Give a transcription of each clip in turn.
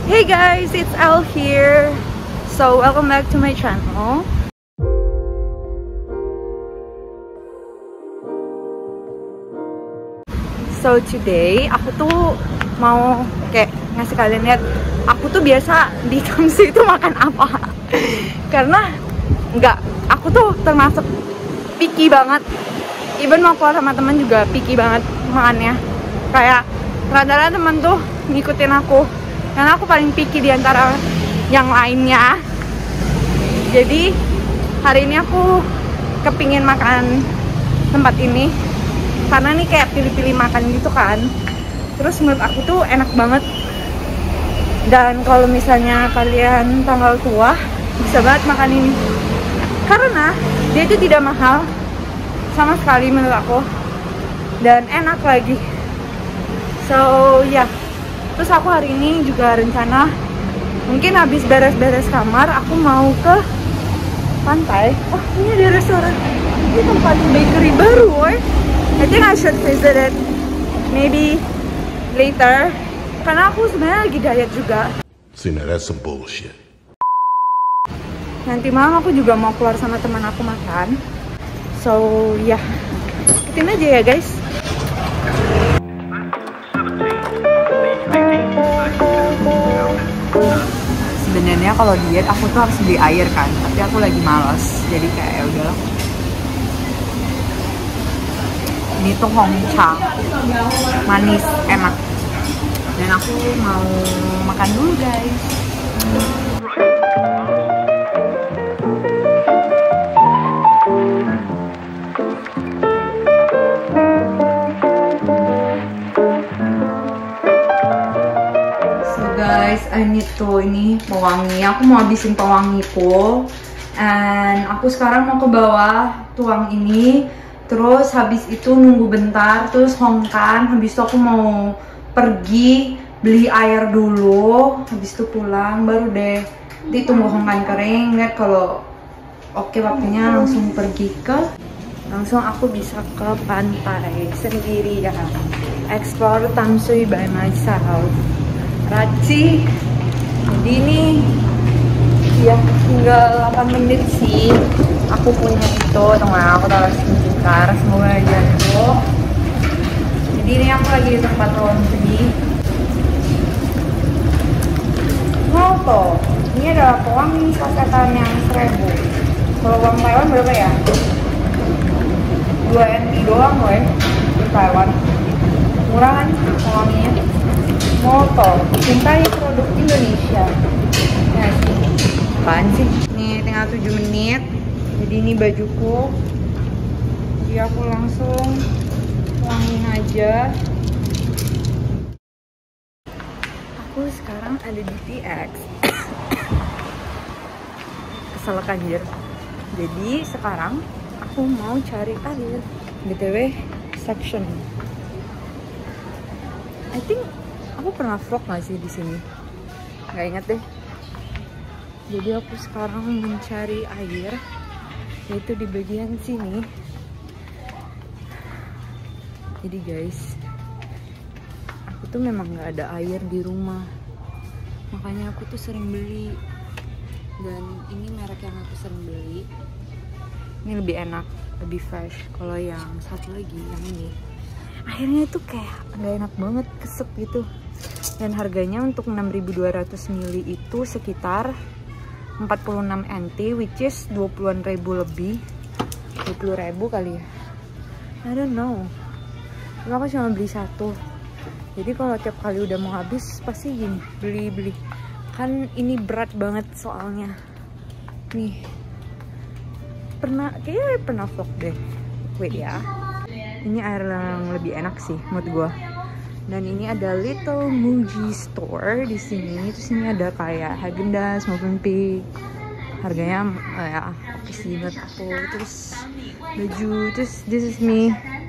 Hey guys, it's Elle here. So welcome back to my channel. So today aku tuh mau kayak ngasih kalian lihat aku tuh biasa di Kamsi itu makan apa. Karena aku tuh termasuk picky banget. Even mau keluar sama temen juga picky banget makannya. Kayak rata-rata temen tuh ngikutin aku karena aku paling picky di antara yang lainnya. Jadi hari ini aku kepingin makan tempat ini karena nih kayak pilih-pilih makan gitu kan. Terus menurut aku tuh enak banget. Dan kalau misalnya kalian tanggal tua bisa banget makan ini karena dia itu tidak mahal sama sekali menurut aku dan enak lagi. So ya, terus aku hari ini juga rencana mungkin habis beres-beres kamar aku mau ke pantai. Oh, ini ada restoran, ini tempat bakery baru, woy. I think I should visit it maybe later karena aku sebenarnya lagi diet juga. See, now that's some bullshit. Nanti malam aku juga mau keluar sama teman aku makan. So ya, ikutin aja ya guys. Sebenarnya kalau diet aku tuh harus beli air kan, tapi aku lagi malas. Jadi kayak ya udahlah. Ini tuh Hongcha, manis, enak. Dan aku mau makan dulu guys. I need to ini pewangi. Aku mau habisin pewangiku. And aku sekarang mau ke bawah tuang ini. Terus habis itu nunggu bentar. Terus hongkan. Habis itu aku mau pergi beli air dulu. Habis itu pulang baru deh. Nanti tunggu hongkan kering. Lihat kalau oke waktunya langsung pergi ke. Langsung aku bisa ke pantai sendiri ya. Explore Tamsui by myself. Raci. Jadi ini ya tinggal 8 menit sih aku punya itu. Tunggu aku taruh sebentar, semoga aja itu. Jadi ini aku lagi di tempat laundry. Tuh, ini adalah pewangi sasetan yang 1000. Kalau uang Taiwan berapa ya? 2 NT doang loh ya di Taiwan. Murah kan pewanginya. Moto, cintai produk Indonesia. Ya sih. Apaan sih? Nih tinggal 7 menit. Jadi ini bajuku. Jadi aku langsung wangiin aja. Aku sekarang ada di TX. Kesel anjir. Jadi sekarang aku mau cari air. BTW section. I think aku pernah vlog gak sih di sini? Gak inget deh. Jadi aku sekarang mencari air, yaitu di bagian sini. Jadi guys, aku tuh memang gak ada air di rumah, makanya aku tuh sering beli. Dan ini merek yang aku sering beli. Ini lebih enak, lebih fresh. Kalau yang satu lagi, yang ini, airnya tuh kayak gak enak banget, kesep gitu. Dan harganya untuk 6.200 ml itu sekitar 46 NT, which is 20-an ribu lebih. 20.000 kali ya, I don't know. Tapi aku cuma beli satu. Jadi kalau tiap kali udah mau habis pasti gini, beli kan. Ini berat banget soalnya. Nih, kayaknya pernah vlog deh. Wait ya, ini air yang lebih enak sih menurut gua. Dan ini ada Little Muji Store di sini. Terus ini ada kayak Häagen-Dazs, Mövenpick. Harganya ya oke sih buat aku. Terus baju. Terus this is me.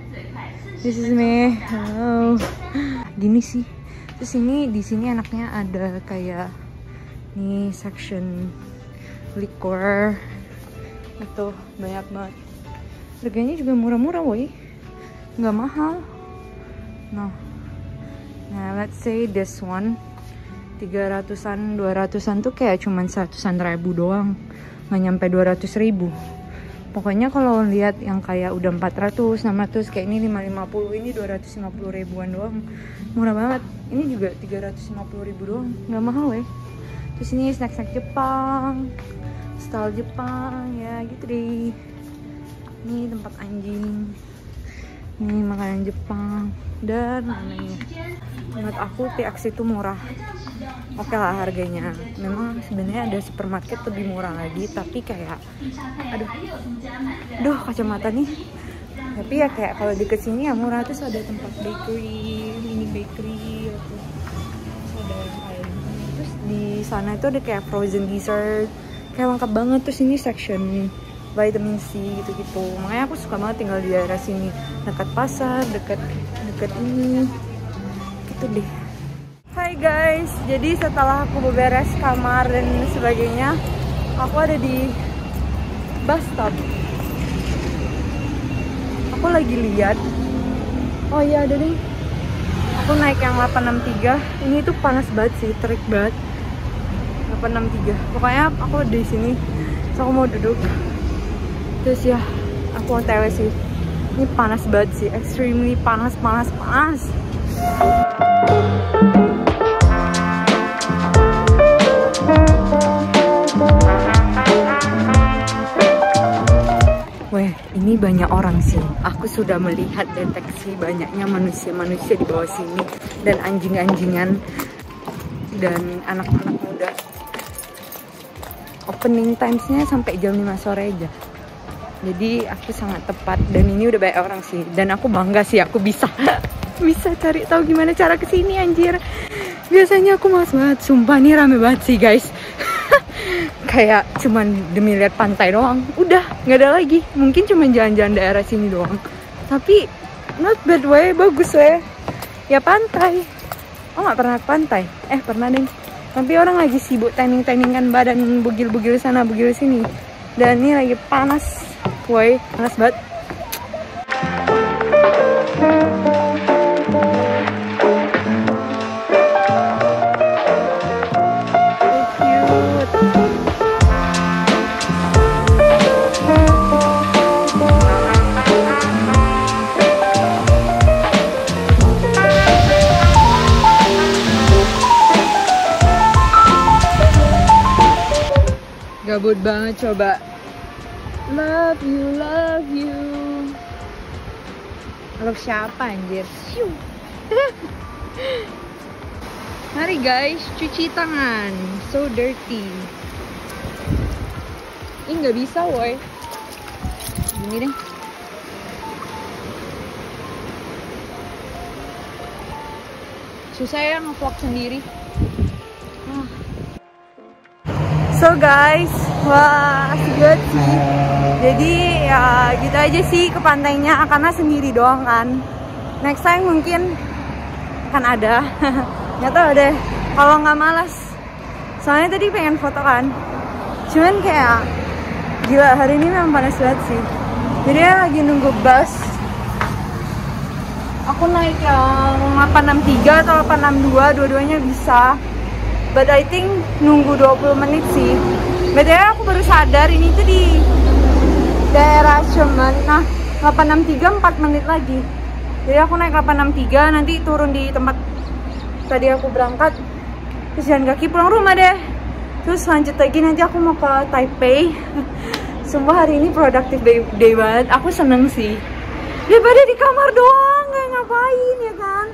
Oh. Gini sih. Terus ini di sini enaknya ada kayak nih section liquor. Itu banyak banget. Harganya juga murah-murah, woy. Nggak mahal. Nah, let's say this one. 300-an, 200-an tuh kayak cuman 100-an ribu doang, nggak nyampe 200.000. Pokoknya kalau lihat yang kayak udah 400, 600, kayak ini 550, ini 250 ribuan doang, murah banget. Ini juga 350 ribu doang, nggak mahal ya. Terus ini snack-snack Jepang, style Jepang, ya gitu deh. Ini tempat anjing, ini makanan Jepang, dan lain-lainnya. Menurut aku PX itu murah, oke lah harganya. Memang sebenarnya ada supermarket lebih murah lagi, tapi kayak aduh kacamata nih. Tapi ya kayak kalau di kesini ya murah. Terus ada tempat bakery, mini bakery, terus ada yang kayak gini. Terus di sana itu ada kayak frozen dessert, kayak lengkap banget. Terus ini section vitamin C gitu-gitu. Makanya aku suka banget tinggal di daerah sini, dekat pasar, dekat ini gitu deh. Hai guys, jadi setelah aku beberes kamar dan sebagainya, aku ada di bus stop. Aku lagi lihat, oh iya ada nih, aku naik yang 863. Ini tuh panas banget sih, terik banget. 863, pokoknya aku di sini, so aku mau duduk. Terus ya, aku OTW sih. Ini panas banget sih, extremely panas. Weh, ini banyak orang sih. Aku sudah melihat deteksi banyaknya manusia-manusia di bawah sini, dan anjing-anjingan dan anak-anak muda. Opening times-nya sampai jam 5 sore aja. Jadi aku sangat tepat, dan ini udah banyak orang sih, dan aku bangga sih aku bisa cari tahu gimana cara kesini anjir. Biasanya aku malas banget, sumpah nih rame banget sih guys. Kayak cuman demi lihat pantai doang, udah nggak ada lagi. Mungkin cuma jalan-jalan daerah sini doang, tapi not bad way, bagus weh. Ya pantai. Oh nggak pernah ke pantai? Pernah deh. Tapi orang lagi sibuk tanning-tanningan badan, bugil-bugil sana, bugil sini. Dan ini lagi panas, woi, panas banget. Gabut banget coba. Love you. Love siapa anjir? Mari guys, cuci tangan. So dirty. Ih nggak bisa woy. Gini deh. Susah ya nge-vlog sendiri. So guys, wah asik banget sih. Jadi ya gitu aja sih ke pantainya, karena sendiri doang kan. Next time mungkin akan ada. Nggak tahu deh, kalau nggak malas. Soalnya tadi pengen foto kan, cuman kayak gila hari ini memang panas banget sih. Jadi lagi nunggu bus. Aku naik yang 863 atau 862, dua-duanya bisa. But I think nunggu 20 menit sih. BTW aku baru sadar ini tuh di daerah Shemen. Nah, 863 4 menit lagi. Jadi aku naik 863, nanti turun di tempat tadi aku berangkat. Terus jalan kaki pulang rumah deh. Terus lanjut lagi, nanti aku mau ke Taipei. Sumpah hari ini productive day banget. Aku seneng sih. Daripada di kamar doang, kayak ngapain ya kan.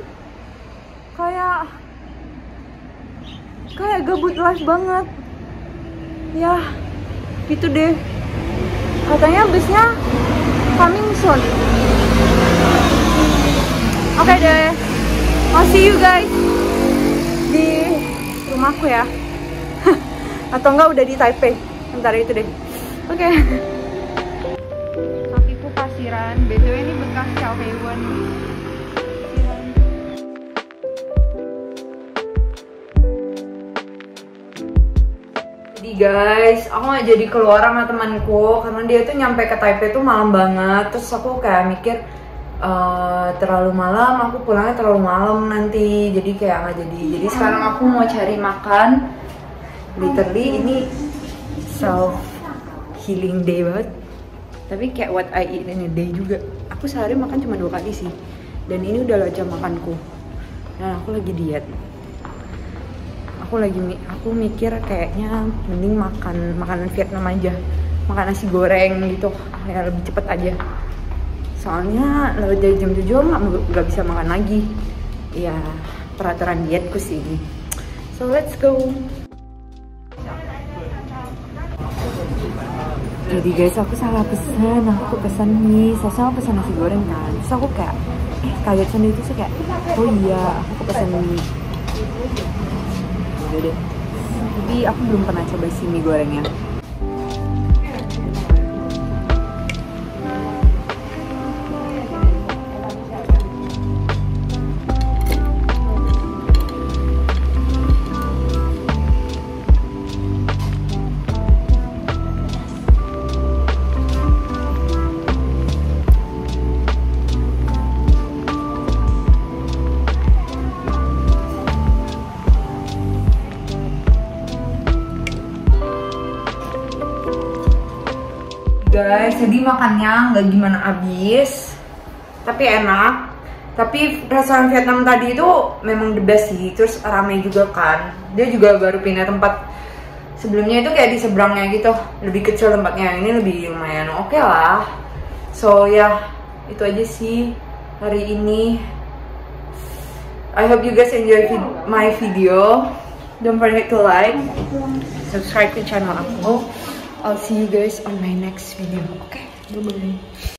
Kayak gabut life banget. Ya, gitu deh. Katanya busnya coming soon. Oke deh. I'll see you guys di rumahku ya. Atau enggak udah di Taipei. Ntar itu deh. Oke. Kakiku pasiran. BTW ini bekas Chow Heiwan. Jadi guys, aku gak jadi keluar sama temanku karena dia tuh nyampe ke Taipei tuh malam banget. Terus aku kayak mikir, terlalu malam, aku pulangnya terlalu malam nanti, jadi kayak nggak jadi. Jadi sekarang aku mau cari makan. Literally ini self healing day banget. Tapi kayak what I eat in a day juga. Aku sehari makan cuma 2 kali sih. Dan ini udah jam makanku. Dan aku lagi diet. Aku mikir kayaknya mending makan makanan Vietnam aja. Makan nasi goreng gitu, ya lebih cepet aja. Soalnya lewat dari jam 7 nggak bisa makan lagi. Ya peraturan dietku sih. So let's go. Jadi guys, aku salah pesan. Aku pesan nih, saya pesan nasi goreng kan. Terus aku kayak kaget sendiri, itu sih kayak, oh iya aku pesan mie. Udah deh. Tapi aku belum pernah coba si mie gorengnya. Guys, jadi makannya nggak gimana abis, tapi enak. Tapi restoran Vietnam tadi itu memang the best sih. Terus ramai juga kan. Dia juga baru pindah tempat. Sebelumnya itu kayak di seberangnya gitu, lebih kecil tempatnya. Ini lebih lumayan oke lah. So ya, itu aja sih hari ini. I hope you guys enjoy my video. Don't forget to like, subscribe ke channel aku. I'll see you guys on my next video. Okay, bye-bye.